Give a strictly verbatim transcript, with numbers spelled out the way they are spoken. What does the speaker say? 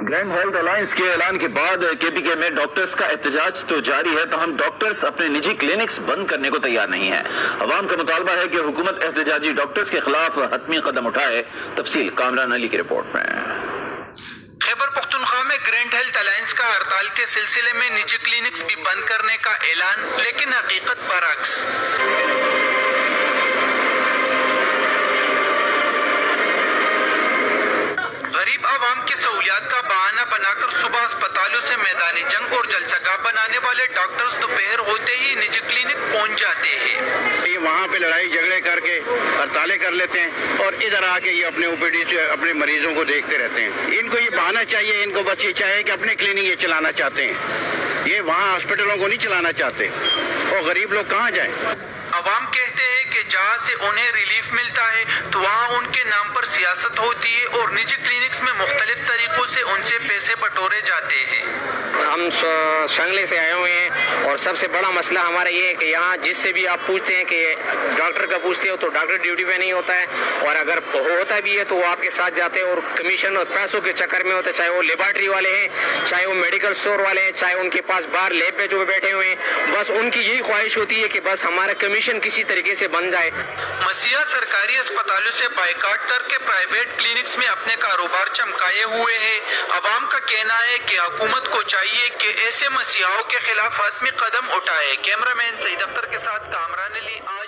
Grand health alliance کے اعلان کے بعد کے پی کے میں ڈاکٹرز کا احتجاج تو جاری ہے، تاہم ڈاکٹرز اپنے نجی کلینکس بند کرنے کو تیار نہیں ہیں۔ عوام کا مطالبہ ہے کہ حکومت احتجاجی ڈاکٹرز کے خلاف حتمی قدم اٹھائے۔ تفصیل کامران علی کی رپورٹ میں۔ خیبر پختونخوا میں گرینڈ ہیلتھ الائنس کا ہڑتال کے سلسلے میں نجی کلینکس بھی بند کرنے کا اعلان، لیکن حقیقت برعکس۔ غریب عوام کی سہولیات کا بہانہ بنا کر صبح اسپتالوں سے میدان جنگ اور جلسہ گاہ بنانے والے ڈاکٹرز دوپہر ہوتے ہی نجی کلینک پہنچ جاتے ہیں۔ یہ وہاں پہ لڑائی جھگڑے کر کے ہڑتالیں کر لیتے ہیں اور ادھر آ کے یہ اپنے او پی ڈی سے اپنے مریضوں کو دیکھتے رہتے ہیں۔ ان کو یہ بہانا چاہیے، ان کو بس یہ چاہیے کہ اپنے کلینک یہ چلانا چاہتے ہیں، یہ وہاں ہاسپٹلوں کو نہیں چلانا چاہتے، اور غریب لوگ کہاں جائیں؟ عوام کہتے ہیں کہ جہاں سے انہیں ریلیف ملتا ہے تو وہاں ان کے نام پر سیاست ہوتی ہے اور نجی کلینکس میں مختلف طریقوں سے ان سے پیسے بٹورے جاتے ہیں۔ ہم شنگلے سے آئے ہوئے ہیں اور سب سے بڑا مسئلہ ہمارا یہ ہے کہ یہاں جس سے بھی آپ پوچھتے ہیں کہ ڈاکٹر کا پوچھتے ہو تو ڈاکٹر ڈیوٹی پہ نہیں ہوتا ہے، اور اگر ہوتا بھی ہے تو وہ آپ کے ساتھ جاتے ہیں اور کمیشن اور پیسوں کے چکر میں ہوتے ہیں، چاہے وہ لیبارٹری والے ہیں، چاہے وہ میڈیکل اسٹور والے ہیں، چاہے ان کے پاس باہر لیب پہ جو بیٹھے ہوئے ہیں، بس ان کی یہی خواہش ہوتی ہے کہ بس ہمارا کمیشن کسی طریقے سے بن جائے۔ مسیحا سرکاری اسپتالوں سے بائیکاٹ کر کے پرائیویٹ کلینکس میں اپنے کاروبار چمکائے ہوئے ہیں۔ عوام کا کہنا ہے کہ حکومت کو چاہیے کہ ایسے مسیحاؤں کے خلاف حتمی قدم اٹھائے۔ کیمرہ مین سعید اختر کے ساتھ کامران علی۔